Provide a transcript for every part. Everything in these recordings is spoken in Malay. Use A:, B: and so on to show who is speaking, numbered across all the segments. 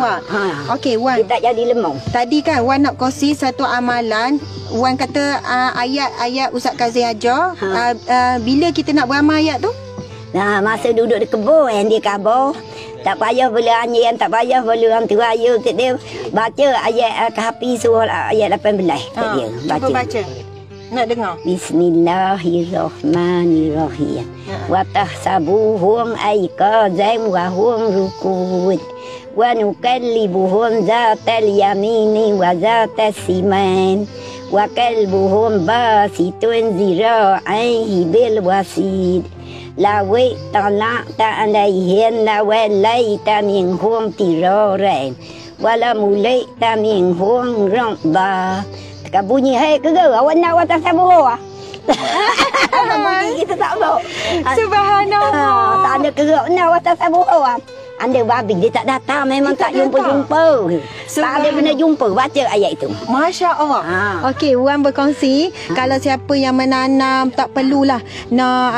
A: awak. Okey, Wan.
B: Dia tak jadi lemong.
A: Tadi kan Wan nak kongsi satu amalan. Wan kata ayat-ayat Ustaz Kazim ajar. Bila kita nak beramal ayat tu?
B: Nah, masa duduk di kebun yang dia kabur. Tak payah bela anjing, tak payah bela orang tua ayah kat dia. Baca ayat Kahfi surah ayat 18 kat dia.
A: Baca. Nak dengar.
B: Bismillahirrahmanirrahim. Wa tahsabuhum aiqazan wa hum rukud. Wa nukallibuhum zatal yamini wa zatas siman. Wa kalbuhum basitun zira'aihi bil wasid. Lawi talak ta'alayhin lawalayta minhum tiraran wala mulaita minhum raqba. Tekan bunyi hai ke awak nak watas sabuh ah. Bunyi kita tak tahu.
A: Subhanallah.
B: Tak ada gerak nak watas sabuh ah. Anda babi dia tak datang memang tak jumpa-jumpa. Tak ada pernah jumpa baca ayat itu.
A: Masya Allah. Okey, Wan berkongsi kalau siapa yang menanam tak perlulah nak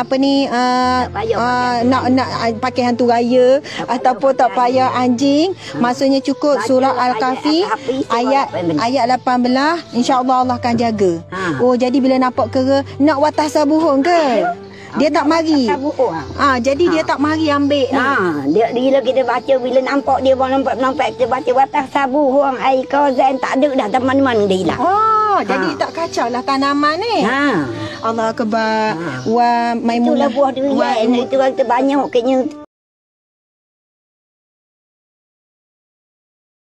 A: nak pakai hantu raya ataupun tak payah anjing. Maksudnya cukup surah Al-Kahfi ayat 18, insya-Allah Allah akan jaga. Oh, jadi bila nampak kera nak watah sabuhun ke? Dia tak mari. Jadi dia tak mari ambil ni.
B: Dia bila kita baca, bila nampak dia nampak kita baca watas sabu huang ai kauzan tak ada dah teman-teman dia hilang.
A: Jadi tak kacau lah tanaman ni. Allah akbar. Wa Maimunah
B: buah durian itu kita banyak kena